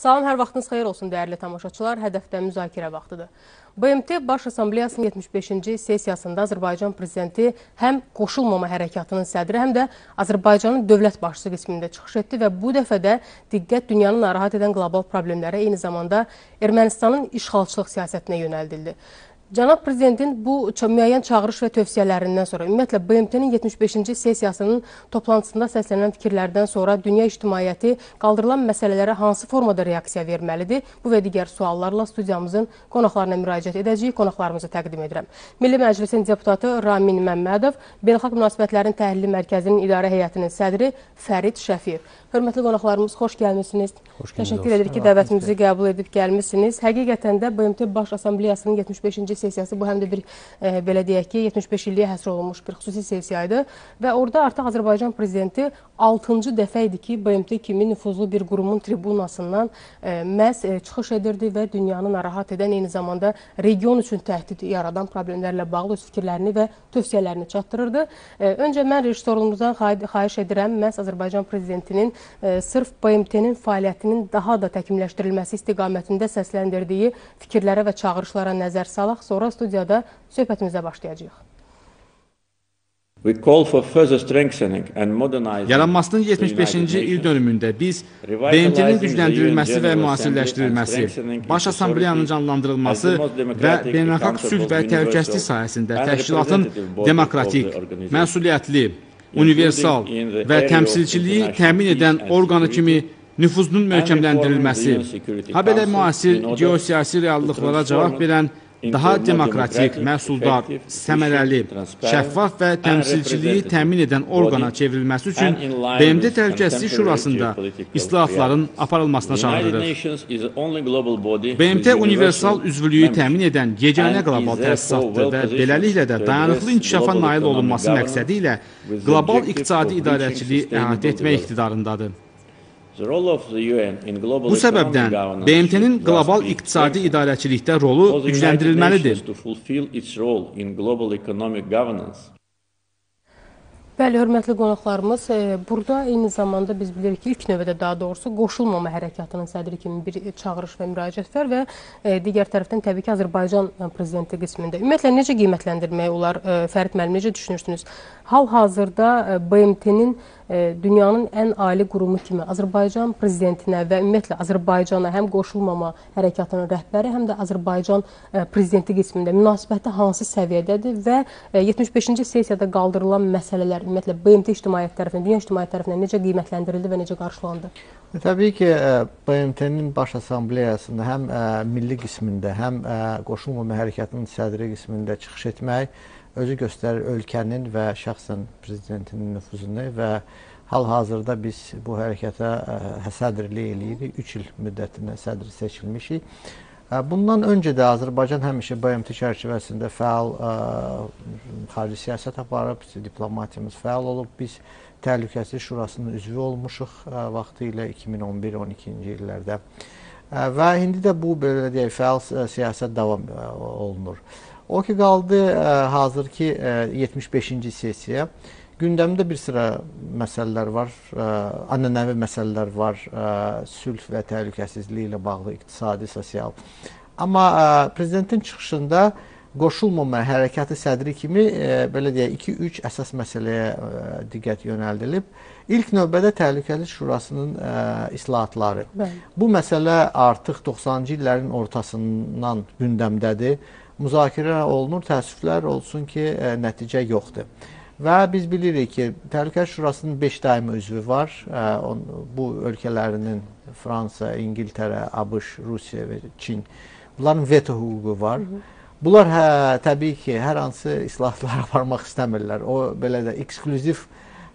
Salam, hər vaxtınız xeyir olsun dəyərli tamaşaçılar. Hədəfdə müzakirə vaxtıdır. BMT Baş Assambleyasının 75-ci sessiyasında Azərbaycan Prezidenti həm qoşulmama hərəkatının sədri, həm də Azərbaycanın dövlət başçısı qismində çıxış etdi və bu dəfə də diqqət dünyanı narahat edən qlobal problemlərə, eyni zamanda Ermənistanın işğalçılıq siyasətinə yönəldildi. Cənab Prezidentin bu müəyyən çağırış və tövsiyələrindən sonra, ümumiyyətlə BMT-nin 75-ci sessiyasının toplantısında səslənən fikirlərdən sonra dünya ictimaiyyəti qaldırılan məsələlərə hansı formada reaksiya verməlidir? Bu və digər suallarla studiyamızın qonaqlarına müraciət edəcəyik. Qonaqlarımızı təqdim edirəm. Milli Məclisin deputatı Ramin Məmmədov, Beynəlxalq Münasibətlərin Təhlili Mərkəzinin İdarə Heyətinin sədri Fərid Şəfiyev. Hörmətli qonaqlarımız, xoş gəlmişsiniz. Təşəkkür edirik ki, dəvətimizi qəbul edib gəlmişsiniz. Həqiqətən də BMT Baş Assambleyasının 75-ci sessiyası bu həm də bir, belə deyək ki, 75 illiyə həsr olunmuş bir xüsusi sessiyaydı və orada artıq Azərbaycan Prezidenti 6-cı dəfə idi ki, BMT kimi nüfuzlu bir qurumun tribunasından məhz çıxış edirdi və dünyanı narahat edən, eyni zamanda region üçün təhdid yaradan problemlərlə bağlı öz fikirlərini və tövsiyələrini çatdırırdı. Öncə mən rejissorluğumuzdan xahiş edirəm, məhz Azərbaycan Prezidentinin sırf BMT-nin fəaliyyətinin daha da təkmilləşdirilməsi istiqamətində səsləndirdiyi fikirlərə və çağırışlara nəzər salaq. Sonra studiyada söhbətimizə başlayacağıq. Yaranmasının 75-ci il dönümündə biz BMT-nin gücləndirilməsi və müasirləşdirilməsi, Baş Assambleyanın canlandırılması və beynəlxalq sülh və təhlükəsizlik sahəsində təşkilatın demokratik, məsuliyyətli, universal və təmsilçiliyi təmin edən orqanı kimi nüfuzunun möhkəmləndirilməsi, habelə müasir geosiyasi reallıqlara cavab verən daha demokratik, məhsuldar, səmərəli, şəffaf və təmsilçiliyi təmin edən orqana çevrilməsi üçün BMT Təhlükəsizlik Şurasında islahatların aparılmasına çağırılır. BMT universal üzvlüyü təmin edən yeganə qlobal təsisatdır və beləliklə də dayanıqlı inkişafa nail olunması məqsədi ilə qlobal iqtisadi idarəçiliyi əhatə etmək iqtidarındadır. Bu səbəbdən BMT-nin qlobal iqtisadi idarəçilikdə rolu gücləndirilməlidir. Bəli, hörmətli qonaqlarımız, burada eyni zamanda biz bilirik ki, ilk növbədə daha doğrusu qoşulmama hərəkatının sədri kimi bir çağırış və müraciət var və digər tərəfdən təbii ki, Azərbaycan Prezidenti qismində. Ümumiyyətlə, necə qiymətləndirmək olar? Fərid müəllim, necə düşünürsünüz? Hal-hazırda BMT-nin dünyanın ən ali qurumu kimi Azərbaycan Prezidentinə və ümumiyyətlə Azərbaycana həm qoşulmama hərəkatının rəhbəri, həm də Azərbaycan Prezidenti qismində münasibəti hansı səviyyədədir və 75-ci sessiyada qaldırılan məsələlər ümumiyyətlə BMT ictimaiyyət tərəfindən, dünya ictimaiyyət tərəfindən necə qiymətləndirildi və necə qarşılandı? Təbii ki, BMT-nin Baş Assambleyasında həm milli qismində, həm qoşulmama hərəkatının sədri qismində çıxış etmək özü göstərir ölkənin və şəxsən prezidentinin nüfuzunu və hal-hazırda biz bu hərəkata sədrlik eləyirik. 3 il müddətinə sədr seçilmişik. Bundan öncə də Azərbaycan həmişə BMT çərçivəsində fəal xarici siyasət aparıb, diplomatiyamız fəal olub. Biz Təhlükəsizlik Şurasının üzvü olmuşuq vaxtı ilə 2011-12-ci illərdə. Və indi də bu, belə deyək, fəal siyasət davam olunur. O ki, qaldı hazırki 75-ci sessiya. Gündəmdə bir sıra məsələlər var, anənəvi məsələlər var, sülh və təhlükəsizliyi ilə bağlı, iqtisadi, sosial. Amma prezidentin çıxışında qoşulmama hərəkatı sədri kimi, belə deyək, 2-3 əsas məsələyə diqqət yönəldilib. İlk növbədə Təhlükəsizlik Şurasının islahatları. Bu məsələ artıq 90-cı illərin ortasından gündəmdədir. Müzakirə olunur, təəssüflər olsun ki, nəticə yoxdur. Və biz bilirik ki, Təhlükəsizlik Şurasının 5 daimi üzvü var. Bu ölkələrinin Fransa, İngiltərə, ABŞ, Rusiya və Çin. Bunların veto hüququ var. Bunlar təbii ki, hər hansı islahatlara aparmaq istəmirlər. O, belə də, eksklüziv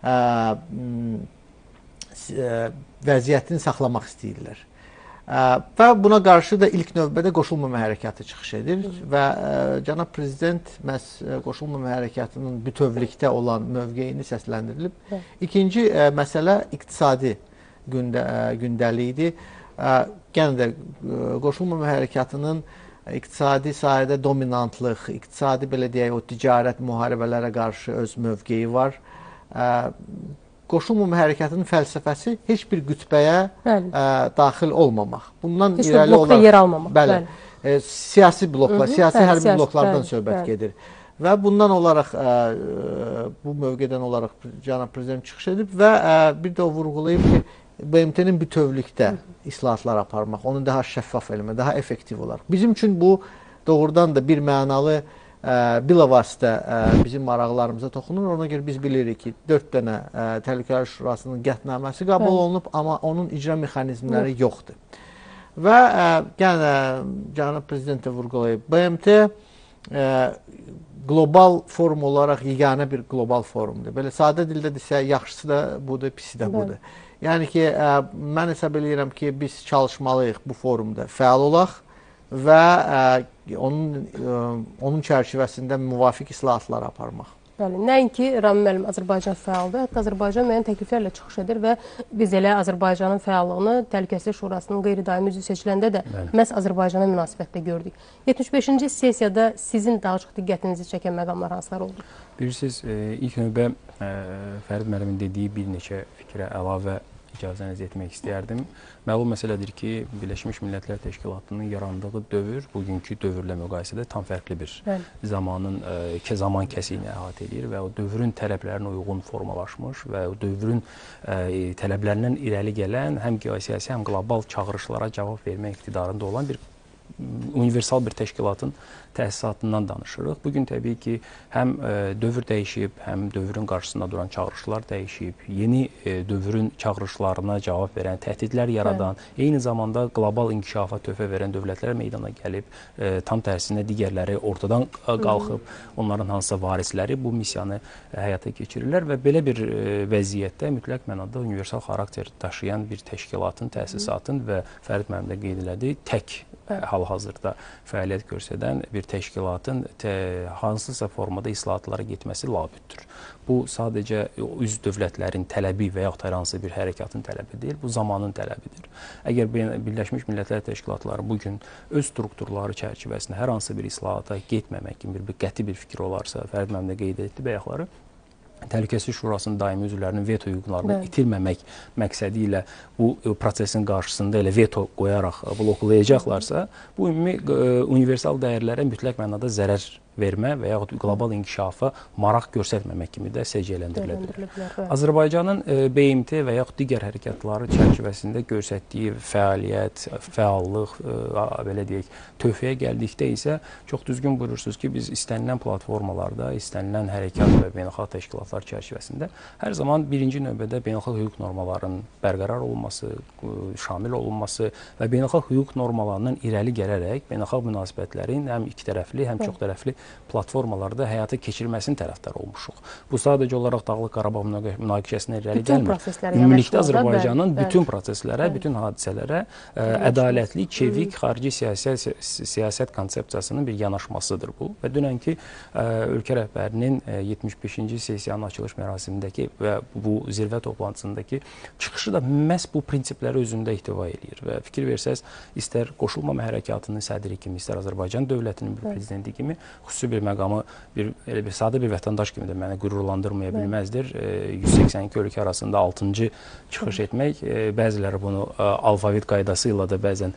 vəziyyətini saxlamaq istəyirlər. Və buna qarşı da ilk növbədə qoşulmama hərəkatı çıxış edir və cənab prezident məhz qoşulmama hərəkatının bütövlükdə olan mövqeyini səsləndirilib. İkinci məsələ iqtisadi gündəlikdir. Yenə də qoşulmama hərəkatının iqtisadi sahədə dominantlıq, iqtisadi, belə deyək, o ticarət müharibələrə qarşı öz mövqeyi var. qoşulmama hərəkatının fəlsəfəsi heç bir qütbəyə daxil olmamaq. Bundan heç irəli bir blokda yer almamaq. Bəli. Siyasi bloklar, siyasi hərbi bloklardan söhbət gedir. Və bundan olaraq, bu mövqedən olaraq cənab prezident çıxış edib və bir də o vurğulayıb ki, BMT-nin bütövlükdə islahatlar aparmaq, onu daha şəffaf eləmək, daha effektiv olaraq. Bizim üçün bu doğrudan da bir mənalı, bilavasitə bizim maraqlarımıza toxunur. Ona görə biz bilirik ki, 4 dənə Təhlükəsizlik Şurasının qətnaməsi qəbul olunub, amma onun icra mexanizmləri yoxdur. Və yəni cənab prezidentə vurğulayıb, BMT qlobal forum olaraq yeganə bir qlobal forumdur. Belə sadə dildə desə, yaxşısı da budur, pisi də budur. Yəni ki, mən hesab edirəm ki, biz çalışmalıyıq bu forumda fəal olaq və onun çərçivəsində müvafiq islahatlar aparmaq. Bəli, nəinki Rami müəllim Azərbaycan fəaldır, hətta Azərbaycan müəyyən təkliflərlə çıxış edir və biz elə Azərbaycanın fəallığını Təhlükəsizlik Şurasının qeyri-daimi üzvü seçiləndə də məhz Azərbaycana münasibətdə gördük. 75-ci sessiyada sizin daha çox diqqətinizi çəkən məqamlar hansılar oldu? Bilirsiniz, ilk növbə Fərid müəllimin dediyi bir neçə fikrə əlavə icazənizi etmək istəyərdim. Məlum məsələdir ki, Birləşmiş Millətlər Təşkilatının yarandığı dövr bugünkü dövrlə müqayisədə tam fərqli bir zaman kəsiyini əhatə edir və o dövrün tələblərinə uyğun formalaşmış və o dövrün tələblərindən irəli gələn həm geosiyasi, həm qlobal çağırışlara cavab vermək iqtidarında olan bir universal bir təşkilatın təsisatından danışırıq. Bugün təbii ki, həm dövr dəyişib, həm dövrün qarşısında duran çağırışlar dəyişib, yeni dövrün çağırışlarına cavab verən, təhdidlər yaradan, eyni zamanda qlobal inkişafa töhfə verən dövlətlər meydana gəlib, tam tərsinə digərləri ortadan qalxıb, onların hansısa varisləri bu missiyanı həyata keçirirlər və belə bir vəziyyətdə mütləq mənada universal xarakter daşıyan bir təşkilatın, təsisatın və Fərid müəllim də qeyd elədi, tək hal-hazırda fəaliyyət göstərən bir təşkilatın hansısa formada islahatlara getməsi labüddür. Bu sadəcə üzv dövlətlərin tələbi və yaxud hər hansı bir hərəkatın tələbi deyil, bu zamanın tələbidir. Əgər Birləşmiş Millətlər Təşkilatları bugün öz strukturları çərçivəsində hər hansı bir islahata getməmək kimi bir qəti bir fikir olarsa, Fərid müəllim də qeyd etdi bayaqları, Təhlükəsizlik Şurasının daimi üzvlərinin veto hüquqlarını itirməmək məqsədi ilə bu prosesin qarşısında elə veto qoyaraq bloklayacaqlarsa, bu universal dəyərlərə mütləq mənada zərər vermə və yaxud qlobal inkişafa maraq göstərməmək kimi də səciyyələndirilə bilər. Azərbaycanın BMT və yaxud digər hərəkatları çərçivəsində göstərdiyi fəaliyyət, fəallıq, belə deyək, töhfəyə gəldikdə isə çox düzgün buyurursunuz ki, biz istənilən platformalarda, istənilən hərəkat və beynəlxalq təşkilatlar çərçivəsində hər zaman birinci növbədə beynəlxalq hüquq normalarının bərqərar olunması, şamil olunması və beynəlxalq hüquq normalarından irəli gələrək beynəlxalq münasibətlərin həm ikitərəfli, həm çoxtərəfli platformalarda həyata keçirilməsinin tərəfdarı olmuşuq. Bu sadəcə olaraq Dağlıq Qarabağ münaqişəsinə irəli gəlmir. Ümumilikdə Azərbaycanın bütün proseslərə, bütün hadisələrə ədalətli, çevik xarici siyasət konsepsiyasının bir yanaşmasıdır bu. Və dünənki ölkə rəhbərinin 75-ci sessiyanın açılış mərasimindəki və bu zirvə toplantısındakı çıxışı da məhz bu prinsipləri özündə ihtiva edir. Və fikir versəz, istər qoşulmama hərəkatının sədri kimi, istər Azərbaycan dövlətinin bir prezidenti kimi xüsusi bir məqamı elə bir sadə bir vətəndaş kimi də məni qürurlandırmaya bilməzdir. 182 ölkə arasında 6-cı çıxış etmək, bəziləri bunu alfavit qaydası ilə də bəzən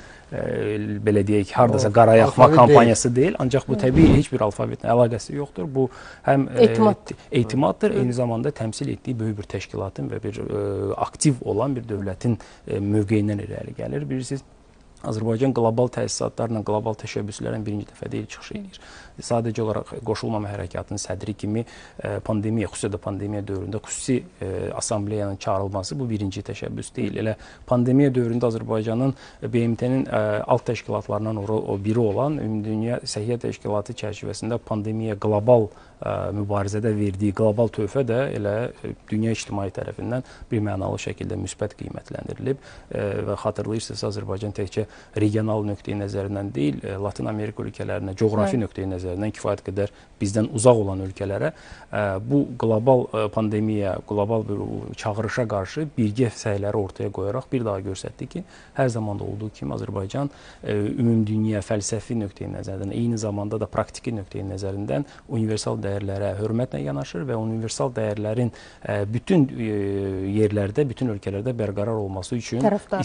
belə deyək, hardasa qara yaxma kampaniyası deyil, ancaq bu təbii heç bir alfavitlə əlaqəsi yoxdur. Bu həm etimaddır, eyni zamanda təmsil etdiyi böyük bir təşkilatın və bir aktiv olan bir dövlətin mövqeyindən irəli gəlir. Bilirsiniz, Azərbaycan qlobal təsisatlarla, qlobal təşəbbüslərlə birinci dəfə deyil çıxış edir. Sadəcə olaraq qoşulmama hərəkatının sədri kimi pandemiya, xüsusilə də pandemiya dövründə xüsusi assambleyanın çağırılması bu birinci təşəbbüs deyil. Elə pandemiya dövründə Azərbaycanın BMT-nin alt təşkilatlarından biri olan Ümumdünya Səhiyyə Təşkilatı çərçivəsində pandemiya qlobal mübarizədə verdiyi qlobal töhfə də elə dünya ictimai tərəfindən bir mənalı şəkildə müsbət qiymətləndirilib və xatırlayırsınız, Azərbaycan təkcə regional nöqteyi nəzərindən deyil, Latin Amerika ölkələrinə, coğrafi nöqteyi nəzərindən kifayət qədər bizdən uzaq olan ölkələrə bu qlobal pandemiya, qlobal bir çağırışa qarşı birgə səyləri ortaya qoyaraq bir daha göstərdi ki, hər zaman da olduğu kimi Azərbaycan ümumdünya fəlsəfi nöqteyi nəzərindən, eyni zamanda da praktiki nöqteyi nəzərindən universal dəyərlərə hörmətlə yanaşır və universal dəyərlərin bütün yerlərdə, bütün ölkələrdə bərqərar olması üçün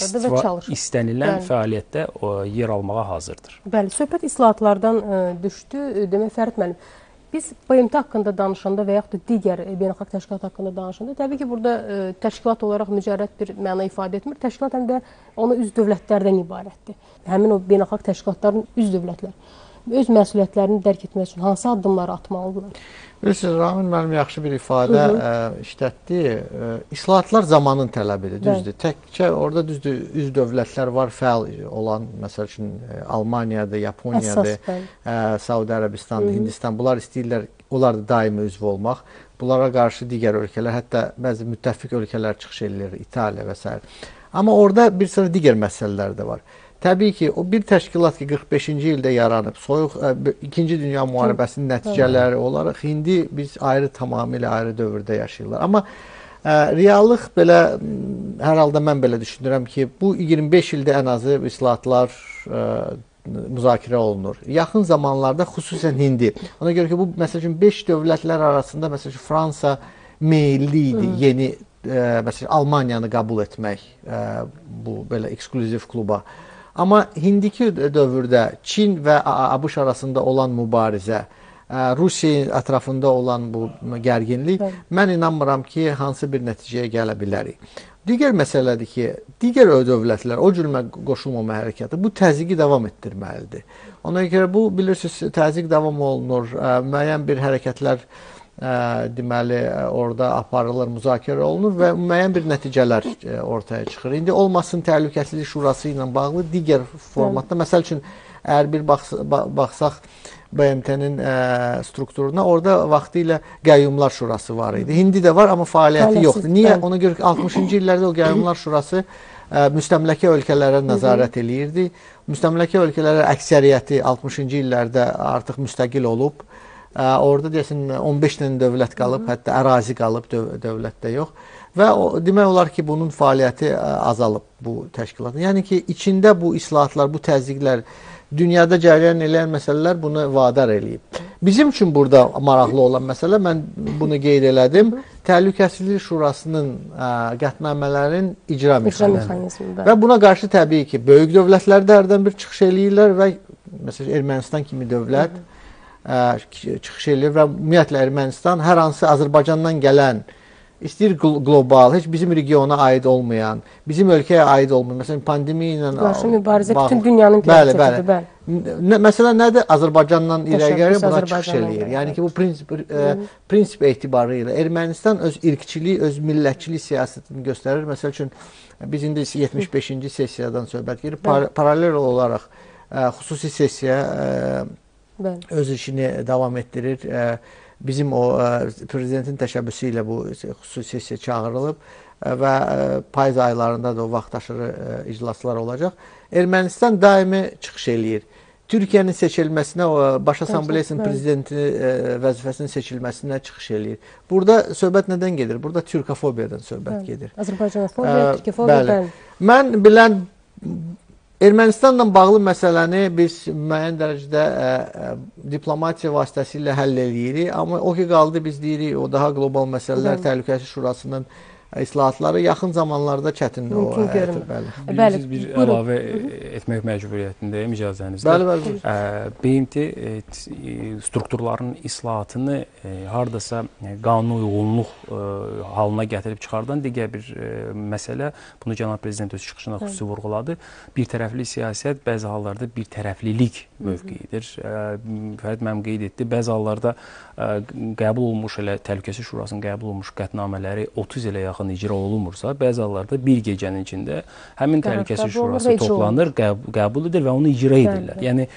istənilən fəaliyyətdə yer almağa hazırdır. Bəli, söhbət islahatlardan düşdü. Demək, Fərid müəllim, biz BMT haqqında danışanda və yaxud da digər beynəlxalq təşkilat haqqında danışanda, təbii ki, burada təşkilat olaraq mücərrəd bir məna ifadə etmir. Təşkilat həm də ona üzv dövlətlərdən ibarətdir. Həmin o beynəlxalq təşkilatların üzv dövlətlər öz məsuliyyətlərini dərk etmək üçün hansı addımları atmalıdırlar? Bilirsiniz, Ramin müəllim yaxşı bir ifadə işlətdi. İslahatlar zamanın tələbidir, düzdür. Təkcə orada düzdür, üzv dövlətlər var, fəal olan, məsəl üçün Almaniyadır, Yaponiyadır, Saudi Ərəbistan, Hindistan, bunlar istəyirlər, onlar da daimi üzv olmaq. Bunlara qarşı digər ölkələr, hətta bəzi müttəfiq ölkələr çıxış edir, İtaliya və s. Amma orada bir sıra digər məsələlər də var. Təbii ki, o bir təşkilat ki, 45-ci ildə yaranıb, soyuq 2-ci Dünya müharibəsinin nəticələri olaraq indi biz tamamilə ayrı dövrdə yaşayırlar. Amma reallıq belə, hər halda mən belə düşünürəm ki, bu 25 ildə ən azı islahatlar müzakirə olunur. Yaxın zamanlarda xüsusən indi. Ona görə ki, bu məsəl üçün 5 dövlətlər arasında məsəl üçün Fransa meyilli idi yeni məsəl Almaniyanı qəbul etmək bu belə eksklüziv kluba. Amma indiki dövrdə Çin və ABŞ arasında olan mübarizə, Rusiya ətrafında olan bu gərginlik, mən inanmıram ki, hansı bir nəticəyə gələ bilərik. Digər məsələdir ki, digər dövlətlər, o cür qoşulmama hərəkəti bu təzyiqi davam etdirməlidir. Ona görə bu, bilirsiniz, təzyiq davam olunur, müəyyən bir hərəkətlər deməli orada aparılır, müzakirə olunur və müəyyən bir nəticələr ortaya çıxır. İndi olmasın Təhlükəsizlik Şurası ilə bağlı digər formatda, məsəl üçün, əgər bir baxsaq BMT-nin strukturuna, orada vaxtı ilə Qəyyumlar Şurası var idi. İndi də var, amma fəaliyyəti yoxdur. Niyə? Ona görə ki, 60-cı illərdə o Qəyyumlar Şurası müstəmləkə ölkələrə nəzarət eləyirdi. Müstəmləkə ölkələrə əksəriyyəti 60-cı illərdə artıq müstəqil olub. Orada deyəsin 15 dənə dövlət qalıb, hətta ərazi qalıb, dövlətdə yox. Və demək olar ki, bunun fəaliyyəti azalıb bu təşkilatın. Yəni ki, içində bu islahatlar, bu təzyiqlər, dünyada cərəyan edən məsələlər bunu vadar eləyib. Bizim üçün burada maraqlı olan məsələ, mən bunu qeyd elədim, Təhlükəsizlik Şurasının qətnamələrin icra mexanizmi. Və buna qarşı təbii ki, böyük dövlətlər də hərdən bir çıxış eləyirlər və məsələn Ermənistan kimi dövlət çıxış edir və ümumiyyətlə Ermənistan hər hansı Azərbaycandan gələn, istəyir qlobal, heç bizim regiona aid olmayan, bizim ölkəyə aid olmayan, məsələn pandemiya ilə qarşı mübarizə bütün dünyanın prinsiptidir. Bəli. Məsələ nədir? Azərbaycandan irəli gəlir, buna çıxış eləyir. Yəni ki, bu prinsip etibarı ilə Ermənistan öz irqçilik, öz millətçilik siyasətini göstərir. Məsəl üçün, biz indi 75-ci sessiyadan söhbət gedir. Paralel olaraq xüsusi sessiya öz işini davam etdirir. Bizim o prezidentin təşəbbüsü ilə bu xüsusi sessiya çağırılıb və payız aylarında da o vaxtaşırı iclaslar olacaq. Ermənistan daimi çıxış eləyir. Türkiyənin seçilməsinə, Baş Assambleyasının prezidenti vəzifəsinin seçilməsinə çıxış eləyir. Burada söhbət nədən gedir? Burada türkofobiyadan söhbət gedir. Azərbaycanofobiya, türkofobiya. Mən bilən Ermənistanla bağlı məsələni biz müəyyən dərəcədə diplomatiya vasitəsilə həll eləyirik. Amma o ki qaldı biz deyirik, o daha qlobal məsələlər Təhlükəsizlik Şurasının islahatları yaxın zamanlarda çətindir. Mümkün görünür. Biz bir əlavə etmək məcburiyyətindəyim icazənizlə. BMT strukturların islahatını hardasa qanuna uyğunluq halına gətirib çıxardan digər bir məsələ, bunu cənab prezident öz çıxışında xüsusi vurğuladı. Bir tərəfli siyasət bəzi hallarda bir tərəflilik mövqeyidir. Fərid mənim qeyd etdi. Bəzi hallarda qəbul olmuş, elə Təhlükəsizlik Şurasının qəbul olmuş qətnamələri 30 ilə yaxın tərəfindən icra olunmursa, bəzi hallarda bir gecənin içində həmin Təhlükəsizlik Şurası toplanır, qəbul edir və onu icra edirlər. Yəni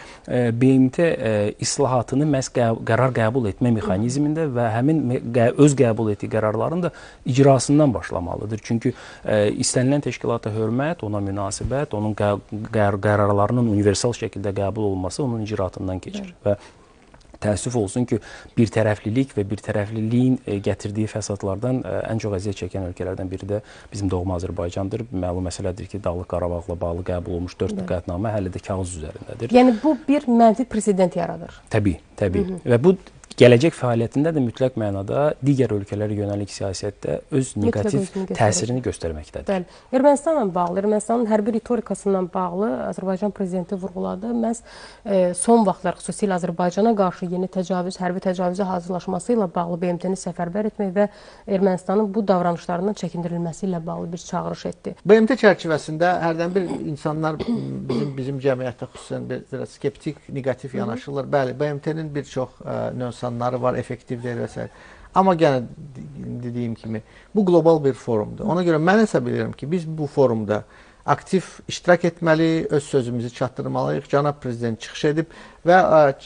BMT islahatını məhz qərar qəbul etmə mexanizmində və həmin öz qəbul etdiyi qərarların da icrasından başlamalıdır. Çünki istənilən təşkilata hörmət, ona münasibət, onun qərarlarının universal şəkildə qəbul olması onun icraatından keçir. Və təəssüf olsun ki, bir tərəflilik və bir tərəfliliyin gətirdiyi fəsadlardan ən çox əziyyət çəkən ölkələrdən biri də bizim doğma Azərbaycandır. Məlum məsələdir ki, Dağlıq Qarabağla bağlı qəbul olmuş 4 qətnamə hələ də kağız üzərindədir. Yəni bu bir mənfi president yaradır. Təbii. Və bu gələcək fəaliyyətində də mütləq mənada digər ölkələrə yönəlik siyasətdə öz negativ təsirini göstərməkdədir. Bəli. Ermənistanla bağlı, Ermənistanın hərbi ritorikasından bağlı Azərbaycan prezidenti vurğuladı. Məhz son vaxtlar xüsusilə Azərbaycana qarşı yeni təcavüz, hərbi təcavüzə hazırlaşması ilə bağlı BMT-ni səfərbər etmək və Ermənistanın bu davranışlarından çəkindirilməsi ilə bağlı bir çağırış etdi. BMT çərçivəsində hərdən bir insanlar bizim cəmiyyətdə xüsusən biraz skeptik, negativ yanaşırlar. Bəli, BMT-nin bir çox nöqsanları var, effektiv deyil və s. Amma yenə dediyim kimi, bu qlobal bir forumdur. Ona görə mən hesab edirəm ki, biz bu forumda aktiv iştirak etməli, öz sözümüzü çatdırmalıyıq. Cənab Prezident çıxış edib və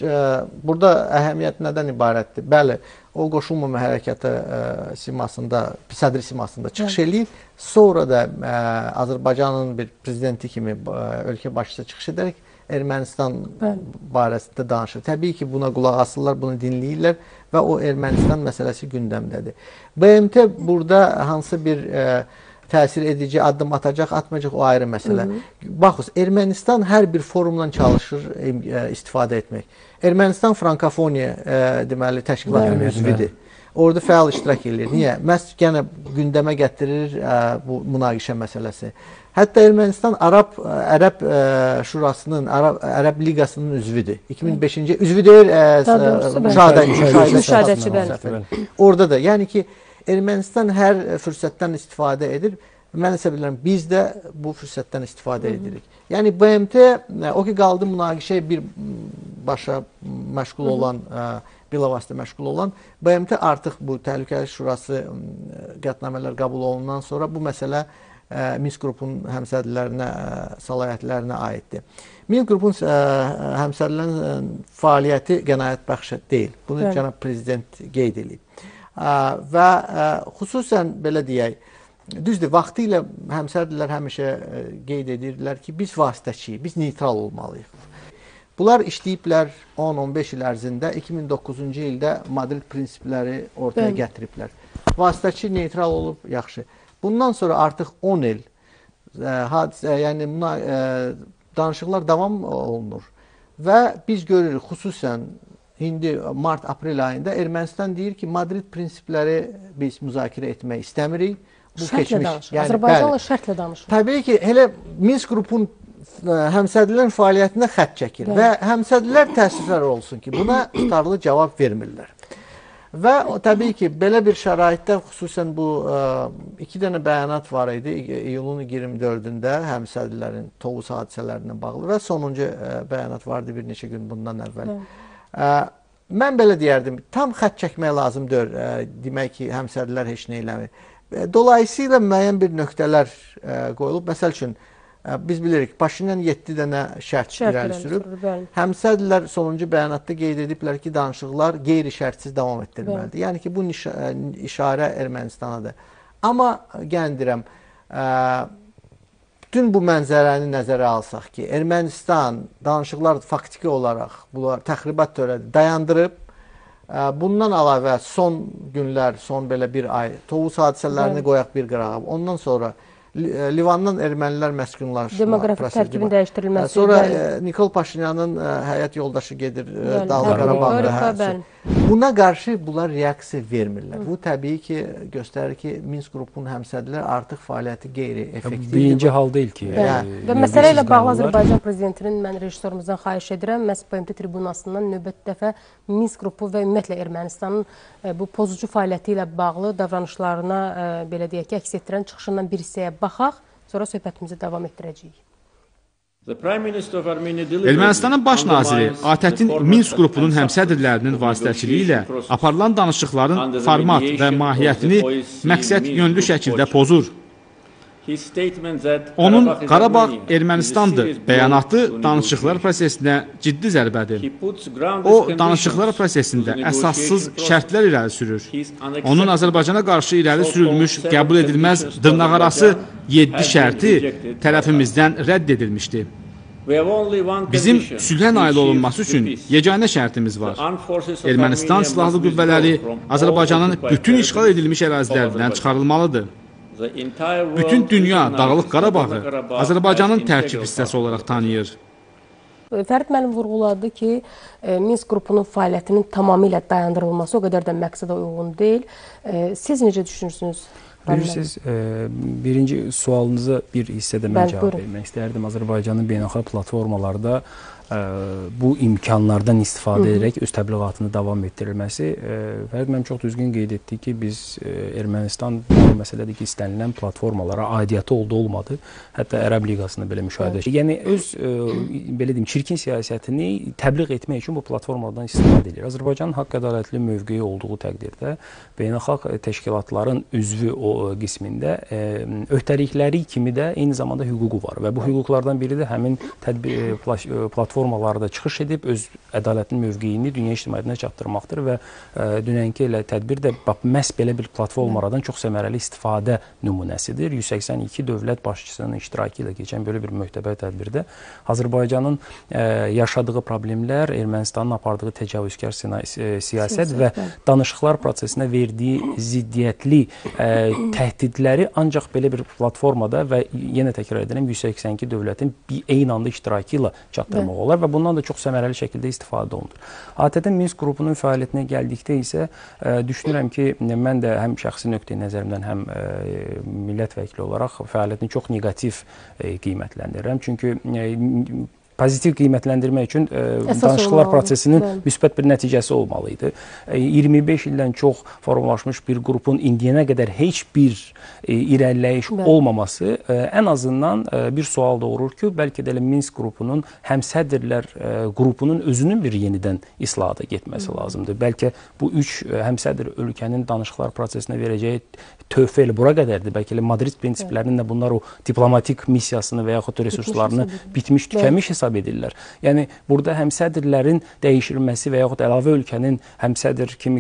burada əhəmiyyət nədən ibarətdir? Bəli, o qoşulmama hərəkatı simasında, sədri simasında çıxış eləyir. Sonra da Azərbaycanın bir prezidenti kimi ölkə başçısı çıxış edərək Ermənistan barəsində danışır. Təbii ki, buna qulaq asırlar, bunu dinləyirlər və o Ermənistan məsələsi gündəmdədir. BMT burada hansı bir təsir edici addım atacaq, atmayacaq o ayrı məsələ. Baxın, Ermənistan hər bir forumdan çalışır istifadə etmək. Ermənistan Frankofoniya deməli təşkilatının üzvüdür. Orada fəal iştirak edir. Niyə? Məhz yenə gündəmə gətirir bu münaqişə məsələsi. Hətta Ermənistan Ərəb Şurasının, Ərəb Liqasının üzvüdür. 2005-ci üzvü deyil, müşahidəçi. Orada da, yəni ki, Ermənistan hər fürsətdən istifadə edir. Mən hesab edirəm, biz də bu fürsətdən istifadə edirik. Yəni BMT o ki qaldı münaqişəyə bir başa məşğul olan, bilavasitə məşğul olan, BMT artıq bu Təhlükəsizlik Şurası qətnamələr qəbul olundan sonra bu məsələ Minsk qrupunun həmsədrlərinə, səlahiyyətlərinə aiddir. Minsk qrupun həmsədrlərinin fəaliyyəti qənaətbəxş deyil. Bunu cənab prezident qeyd edib. Və xüsusən belə deyək, düzdür, vaxtı ilə həmsədrlər həmişə qeyd edirlər ki, biz vasitəçiyik, biz neytral olmalıyıq. Bunlar işləyiblər 10-15 il ərzində, 2009-cu ildə Madrid prinsipləri ortaya gətiriblər. Vasitəçi neytral olub, yaxşı. Bundan sonra artıq 10 il yəni danışıqlar davam olunur və biz görürük, xüsusən indi mart-aprel ayında Ermənistan deyir ki, Madrid prinsipləri biz müzakirə etmək istəmirik. Şərtlə danışır. Azərbaycanla şərtlə danışır. Təbii ki, elə Minsk qrupun həmsədrlərin fəaliyyətində xətt çəkir və həmsədrlər təəssüflər olsun ki, buna tutarlı cavab vermirlər. Və təbii ki, belə bir şəraitdə xüsusən bu 2 dənə bəyanat var idi iyulun 24-də həmsədrlərin Tovuz hadisələrinə bağlı və sonuncu bəyanat vardı bir neçə gün bundan əvvəl. Mən belə deyərdim, tam xətt çəkmək lazımdır, demək ki, həmsədrlər heç nə eləmir. Dolayısıyla müəyyən bir nöqtələr qoyulub. Məsəl üçün, biz bilirik, Paşinyan 7 dənə şərt irəli sürüb. Həmsədrlər sonuncu bəyanatda qeyd ediblər ki, danışıqlar qeyri-şərtsiz davam etdirilməlidir. Yəni ki, bu işarə Ermənistanadır. Amma gəlin deyirəm, bütün bu mənzərəni nəzərə alsaq ki, Ermənistan danışıqlar faktiki olaraq təxribat törədi, dayandırıb, bundan əlavə son günlər, son belə bir ay Tovuz hadisələrini qoyaq bir qırağa. Ondan sonra Livandan ermənilər məskunlaşma demografik tərkibin dəyişdirilməsi. Sonra Nikol Paşinyanın həyat yoldaşı gedir Dağlıq Qarabağda. Buna qarşı bunlar reaksiya vermirlər. Bu təbii ki, göstərir ki, Minsk qrupunun həmsədrləri artıq fəaliyyəti qeyri-effektivdir. Birinci hal deyil ki. Və məsələ ilə bağlı Azərbaycan prezidentinin mən rejissorumuzdan xahiş edirəm, məhz BMT tribunasından növbəti dəfə Minsk qrupu və ümumiyyətlə Ermənistanın bu pozucu fəaliyyəti ilə bağlı davranışlarına belə deyək ki, əks etdirən çıxışından bir hissəyə baxaq, sonra söhbətimizi davam etdirəcəyik. Ermənistanın baş naziri ATƏT-in Minsk qrupunun həmsədrlərinin vasitəçiliyi ilə aparılan danışıqların format və mahiyyətini məqsəd yönlü şəkildə pozur. Onun Qarabağ Ermənistandır bəyanatı danışıqlar prosesinə ciddi zərbədir. O, danışıqlar prosesində əsassız şərtlər irəli sürür. Onun Azərbaycana qarşı irəli sürülmüş qəbul edilməz dırnaqarası 7 şərti tərəfimizdən rədd edilmişdi. Bizim sülhə nail olunması üçün yeganə şərtimiz var. Ermənistan silahlı qüvvələri Azərbaycanın bütün işğal edilmiş ərazilərindən çıxarılmalıdır. Bütün dünya Dağlıq Qarabağı Azərbaycanın tərkib hissəsi olaraq tanıyır. Fərid müəllim vurğuladı ki, Minsk qrupunun fəaliyyətinin tamamilə dayandırılması o qədər də məqsədə uyğun deyil. Siz necə düşünürsünüz? Bilirsiniz, birinci sualınıza bir hissədə mən cavab vermək istərdim. Azərbaycanın beynəlxalq platformalarda bu imkanlardan istifadə edərək öz təbliğatını davam etdirilməsi. Fərid müəllim çox düzgün qeyd etdi ki, biz Ermənistan bu məsələdir ki, istənilən platformalara aidiyyəti oldu-olmadı. Hətta Ərəb Liqasında belə müşahidə edir. Yəni, öz, belə deyim, çirkin siyasətini təbliğ etmək üçün bu platformadan istifadə edir. Azərbaycanın haqq ədalətli mövqeyi olduğu təqdirdə beynəlxalq təşkilatların üzvü o qismində öhdəlikləri kimi də eyni zamanda hüququ var və bu hüquqlardan biri də həmin platformalarda çıxış edib öz ədalətli mövqeyini dünya ictimaiyyətinə çatdırmaqdır və dünənki elə tədbir də məhz belə bir platformalardan çox səmərəli istifadə nümunəsidir. 182 dövlət başçısının iştirakı ilə keçən belə bir möhtəbər tədbirdə Azərbaycanın yaşadığı problemlər, Ermənistanın apardığı təcavüzkar siyasət və danışıqlar prosesinə verdiyi ziddiyyətli təhdidləri ancaq belə bir platformada və yenə təkrar edirəm 182 dövlətin eyni anda iştirakı ilə çatdırmaq olar və bundan da çox səmərəli şəkildə istifadə olunur. ATƏT-in Minsk qrupunun fəaliyyətinə gəldikdə isə düşünürəm ki, mən də həm şəxsi nöqteyi nəzərimdən, həm millət vəkili olaraq fəaliyyətini çox neqativ qiymətləndirirəm. Çünki pozitiv qiymətləndirmək üçün danışıqlar prosesinin müsbət bir nəticəsi olmalı idi. 25 ildən çox formalaşmış bir qrupun indiyənə qədər heç bir irəliləyiş olmaması ən azından bir sual doğurur ki, bəlkə də Minsk qrupunun həmsədrlər qrupunun özünün bir yenidən islahata getməsi lazımdır. Bəlkə bu üç həmsədr ölkənin danışıqlar prosesinə verəcəyi töhfə elə bura qədərdir. Bəlkə elə Madrid prinsiplərinin də bunlar o diplomatik missiyasını və yaxud resurslarını bitmiş, tükənmiş hesab edirlər. Yəni, burada həmsədrlərin dəyişilməsi və yaxud əlavə ölkənin həmsədr kimi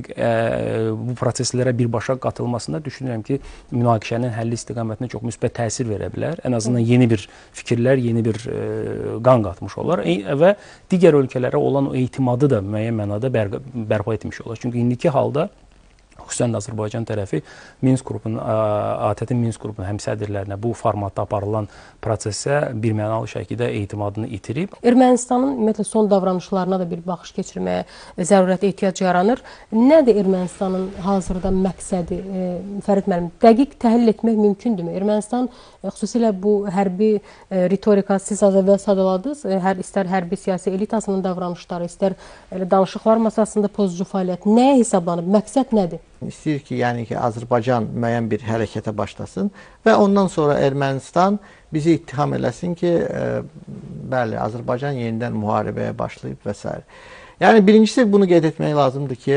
bu proseslərə birbaşa qatılmasında düşünürəm ki, münaqişənin həlli istiqamətində çox müsbət təsir verə bilər. Ən azından yeni bir fikirlər, yeni bir qan qatmış olar və digər ölkələrə olan o etimadı da müəyyən mənada bərpa etmiş olar. Çünki indiki halda xüsusən də Azərbaycan tərəfi Minsk qrupunun, ATƏT-in Minsk qrupunun həmsədrlərinə bu formatda aparılan prosesə birmənalı şəkildə etimadını itirib. Ermənistanın ümumiyyətlə son davranışlarına da bir baxış keçirməyə zərurət, ehtiyac yaranır. Nədir Ermənistanın hazırda məqsədi? Fərid müəllim, dəqiq təhlil etmək mümkündürmü? Ermənistan xüsusilə bu hərbi ritorika, siz az əvvəl sadaladınız, istər hərbi siyasi elitasının davranışları, istər danışıqlar masasında pozucu fəaliyyət nəyə hesablanıb? Məqsəd nədir? İstəyir ki, yəni ki, Azərbaycan müəyyən bir hərəkətə başlasın və ondan sonra Ermənistan bizi ittiham eləsin ki, bəli, Azərbaycan yenidən müharibəyə başlayıb və s. Yəni, birincisi bunu qeyd etmək lazımdır ki,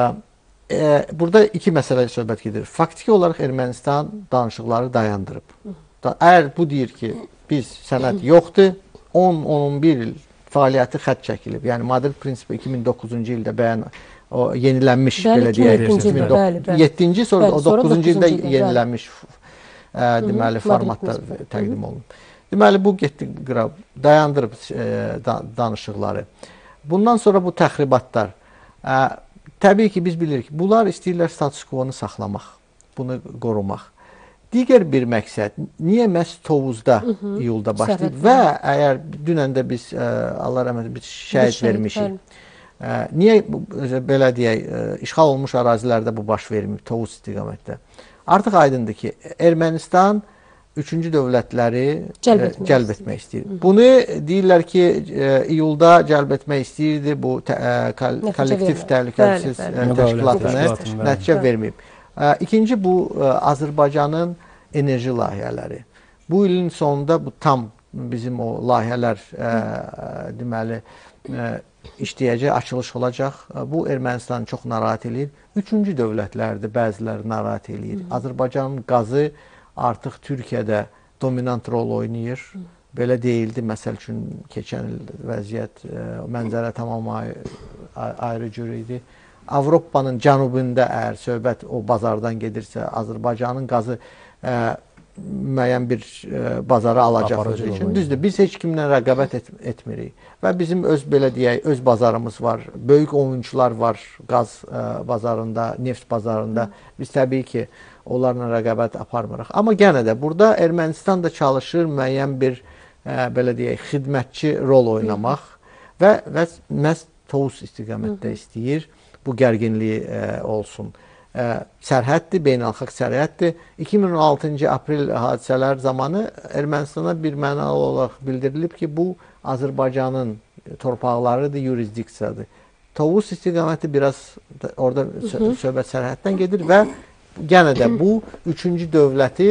burada iki məsələ söhbət gedir. Faktiki olaraq Ermənistan danışıqları dayandırıb. Əgər bu deyir ki, biz sənəd yoxdur, 10-11 il fəaliyyəti xətt çəkilib. Yəni, Madrid prinsipi 2009-cu ildə bəyan o yenilənmiş, belə deyək, 7-ci, sonra o 9-cu ildə yenilənmiş deməli, formatda təqdim olunub. Deməli, bu getdi qırab, dayandırıb danışıqları. Bundan sonra bu təxribatlar, təbii ki, biz bilirik ki, bunlar istəyirlər status quo-nu saxlamaq, bunu qorumaq. Digər bir məqsəd, niyə məhz Tovuzda, iyulda başlayıb və əgər dünən də biz, Allah rəhmət, biz şəhid vermişik. Niyə belə deyək, işğal olmuş ərazilərdə bu baş vermir, Tovuz istiqamətdə? Artıq aydındır ki, Ermənistan üçüncü dövlətləri cəlb etmək istəyir. Bunu deyirlər ki, iyulda cəlb etmək istəyirdi, bu kollektiv təhlükəsiz təşkilatını nəticə verməyib. İkinci, bu Azərbaycanın enerji layihələri. Bu ilin sonunda bu tam bizim o layihələr deməli işləyəcək, açılış olacaq. Bu Ermənistanı çox narahat eləyir. Üçüncü dövlətlərdir, bəziləri narahat eləyir. Azərbaycanın qazı artıq Türkiyədə dominant rol oynayır. Belə deyildi, məsəl üçün keçən il vəziyyət, mənzərə tamamilə ayrı cür idi. Avropanın cənubunda əgər söhbət o bazardan gedirsə, Azərbaycanın qazı müəyyən bir bazara alacaq özü üçün. Düzdür, biz heç kimlə rəqabət etmirik və bizim öz, belə deyək, öz bazarımız var. Böyük oyunçular var qaz bazarında, neft bazarında. Biz təbii ki, onlarla rəqabət aparmırıq. Amma yenə də burada Ermənistan da çalışır müəyyən bir, belə deyək, xidmətçi rol oynamaq və məhz Tovuz istiqamətdə istəyir bu gərginliyi olsun. Sərhəddir, beynəlxalq sərhəddir. 2016-cı aprel hadisələr zamanı Ermənistana bir mənalı olaraq bildirilib ki, bu Azərbaycanın torpaqlarıdır, yurisdiksiyadır. Tovuz istiqaməti biraz orada söhbət sərhəddən gedir və yenə də bu üçüncü dövləti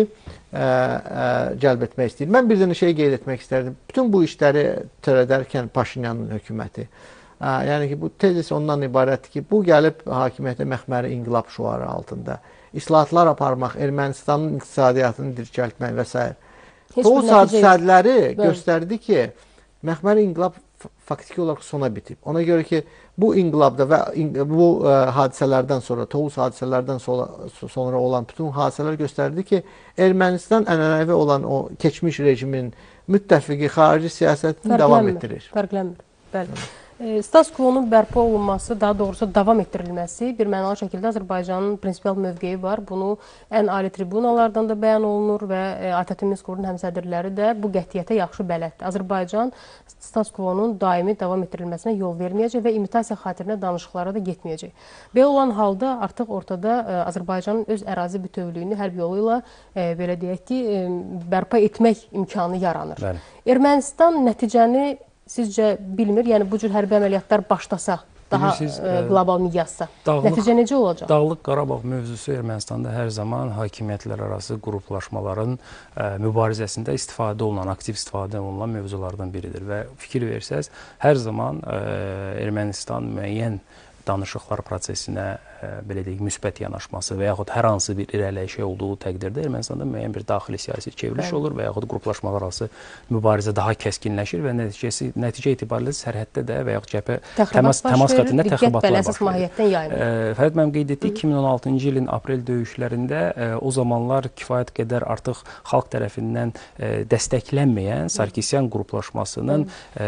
cəlb etmək istəyir. Mən bir dənə şey qeyd etmək istərdim. Bütün bu işləri törədərkən Paşinyanın hökuməti, yəni ki, bu tezis ondan ibarətdir ki, bu gəlib hakimiyyətə məxməri inqilab şüarı altında islahatlar aparmaq, Ermənistanın iqtisadiyyatını dirçəltmək və s. Tovuz hadisələri göstərdi ki, məxməri inqilab faktiki olaraq sona bitib. Ona görə ki, bu inqilabda və bu hadisələrdən sonra, Tovuz hadisələrdən sonra olan bütün hadisələr göstərdi ki, Ermənistan ənənəvi olan o keçmiş rejimin müttəfiqi xarici siyasətini davam etdirir. Fərqlənmir, bəli. Status quo-nun bərpa olunması, daha doğrusu davam etdirilməsi bir mənalı şəkildə Azərbaycanın prinsipial mövqeyi var. Bunu ən ali tribunalardan da bəyan olunur və ATƏT Minsk-Qurun həmsədrləri də bu qətiyyətə yaxşı bələddir. Azərbaycan status quo-nun daimi davam etdirilməsinə yol verməyəcək və imitasiya xatirinə danışıqlara da getməyəcək. Belə olan halda artıq ortada Azərbaycanın öz ərazi bütövlüyünü hərb yolu ilə, belə deyək ki, bərpa etmək imkanı yaranır. Bəli. Ermənistan nəticəni sizcə bilmir, yəni bu cür hərbi əməliyyatlar başlasa, daha qlobal miqyasda nəticə necə olacaq? Dağlıq Qarabağ mövzusu Ermənistanda hər zaman hakimiyyətlər arası qruplaşmaların mübarizəsində istifadə olunan, aktiv istifadə olunan mövzulardan biridir və fikir versəz, hər zaman Ermənistan müəyyən danışıqlar prosesinə, belə deyək, müsbət yanaşması və yaxud hər hansı bir irəliləyişə olduğu təqdirdə Ermənistanda müəyyən bir daxili siyasi çevriliş olur və yaxud qruplaşmalar arası mübarizə daha kəskinləşir və nəticə etibarilə sərhəddə də və yaxud cəbhə təmas xəttində təxribatlar baş verir. Fərid mənim qeyd etdiyi 2016-cı ilin aprel döyüşlərində o zamanlar kifayət qədər artıq xalq tərəfindən dəstəklənməyən Sarkisyan qruplaşmasının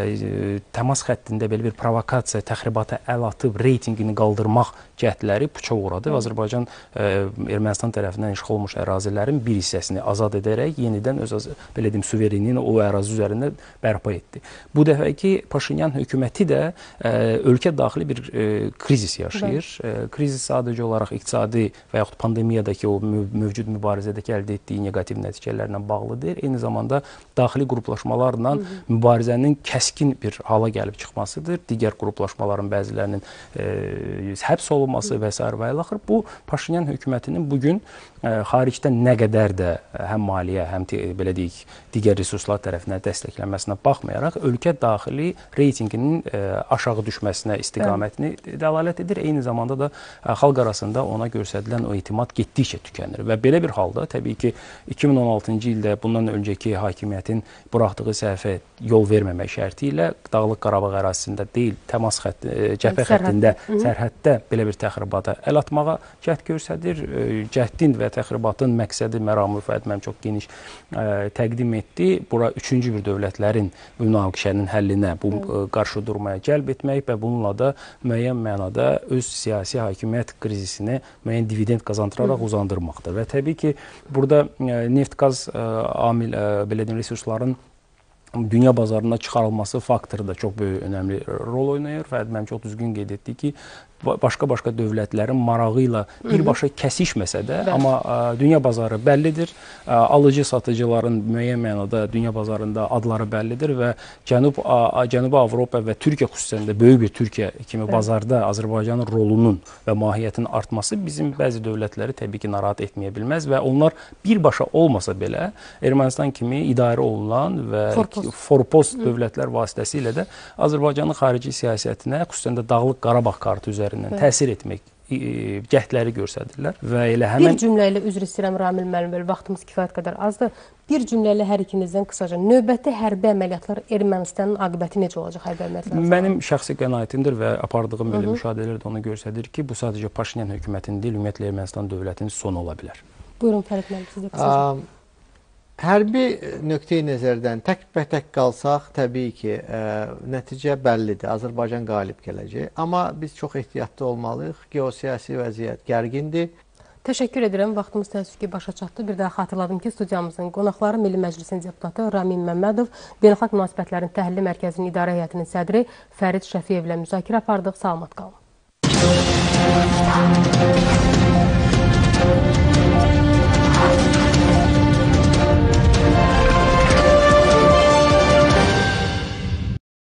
təmas xəttində belə bir provokasiya, təxribata əl atıb reytingini qaldırmaq cəhdləri puça uğradı və Azərbaycan Ermənistan tərəfindən işğal olunmuş ərazilərin bir hissəsini azad edərək yenidən öz, belə deyim, suverenliyini o ərazi üzərində bərpa etdi. Bu dəfəki Paşinyan hökuməti də ölkə daxili bir krizis yaşayır. Krizis sadəcə olaraq iqtisadi və yaxud pandemiyadakı o mövcud mübarizədəki əldə etdiyi negativ nəticələrlə bağlıdır. Eyni zamanda daxili qruplaşmalarla mübarizənin kəskin bir hala gəlib çıxmasıdır. Digər qruplaşmaların bəzilərinin həbs olunması və s. və ilaxır. Bu, Paşinyan hökumətinin bugün xaricdən nə qədər də həm maliyyə, həm belə deyək, digər resurslar tərəfindən dəstəklənməsinə baxmayaraq, ölkə daxili reytinginin aşağı düşməsinə istiqamətini dəlalət edir. Eyni zamanda da xalq arasında ona göstərilən o etimad getdikcə tükənir. Və belə bir halda, təbii ki, 2016-cı ildə bundan öncəki hakimiyyətin buraxdığı səhvə yol verməmək şərti ilə Dağlıq Qarabağ ərazisində deyil, təmas cəbhə xəttində, sərhəddə belə bir təxribata əl atmağa cəhd göstərir. Cəhdin və təxribatın məqsədi, məramı Fərid mənim çox geniş təqdim etdi. Bura üçüncü bir dövlətlərin münaqişənin həllinə, bu qarşı durmaya cəlb etmək və bununla da müəyyən mənada öz siyasi hakimiyyət krizisini müəyyən dividend qazandıraraq uzandırmaqdır. Və təbii ki, burada neft-qaz belə deyim, resursların dünya bazarına çıxarılması faktoru da çox böyük, önəmli rol oynayır. Fərid mənim çox düzgün qeyd etdi ki, başqa dövlətlərin marağı ilə birbaşa kəsişməsə də, amma dünya bazarı bəllidir. Alıcı satıcıların müəyyən mənada dünya bazarında adları bəllidir və Cənubi Avropa və Türkiyə xüsusən də böyük bir Türkiyə kimi bazarda Azərbaycanın rolunun və mahiyyətinin artması bizim bəzi dövlətləri təbii ki, narahat etməyə bilməz və onlar birbaşa olmasa belə Ermənistan kimi idarə olunan və forpost dövlətlər vasitəsilə də Azərbaycanın xarici siyasətinə, xüsusən də Dağlıq Qarabağ kartı üzərindən təsir etmək cəhdləri göstərirlər və elə həmin... Bir cümlə ilə üzr istəyirəm Ramil müəllim, belə vaxtımız kifayət qədər azdır. Bir cümlə ilə hər ikinizdən qısaca, növbəti hərbi əməliyyatlar Ermənistanın aqibəti necə olacaq hərbi əməliyyatlar? Mənim şəxsi qənaətimdir və apardığım belə müşahidələr də onu göstərir ki, bu sadəcə Paşinyan hökumətinin deyil, ümumiyyətlə Ermənistan dövlətinin sonu ola bilər. Buyurun Fərid müəllim, sizə qısaca. Hərbi nöqteyi nəzərdən tək qalsaq, təbii ki, nəticə bəllidir. Azərbaycan qalib gələcək. Amma biz çox ehtiyatlı olmalıyıq. Geosiyasi vəziyyət gərgindir. Təşəkkür edirəm. Vaxtımız təəssüf ki, başa çatdı. Bir daha xatırladım ki, studiyamızın qonaqları Milli Məclisin deputatı Ramin Məmmədov, Beynəlxalq Münasibətlərin Təhlili Mərkəzinin İdarə Heyətinin sədri Fərid Şəfiyevlə müzakirə apardıq. Salamat qalın.